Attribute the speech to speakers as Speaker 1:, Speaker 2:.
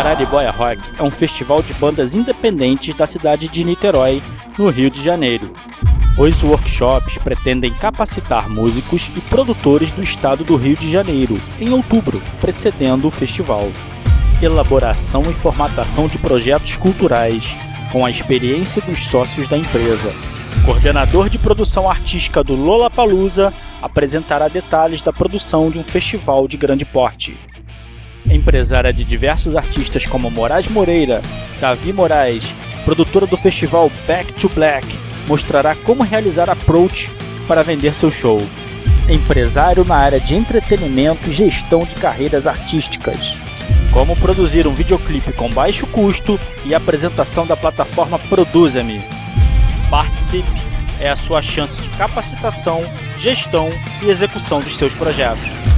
Speaker 1: Araribóia Rock é um festival de bandas independentes da cidade de Niterói, no Rio de Janeiro. Os workshops pretendem capacitar músicos e produtores do estado do Rio de Janeiro, em outubro, precedendo o festival. Elaboração e formatação de projetos culturais, com a experiência dos sócios da empresa. O coordenador de produção artística do Lollapalooza apresentará detalhes da produção de um festival de grande porte. Empresária de diversos artistas como Moraes Moreira, Davi Moraes, produtora do festival Back to Black, mostrará como realizar approach para vender seu show. Empresário na área de entretenimento e gestão de carreiras artísticas. Como produzir um videoclipe com baixo custo e apresentação da plataforma Produza-me. Participe, é a sua chance de capacitação, gestão e execução dos seus projetos.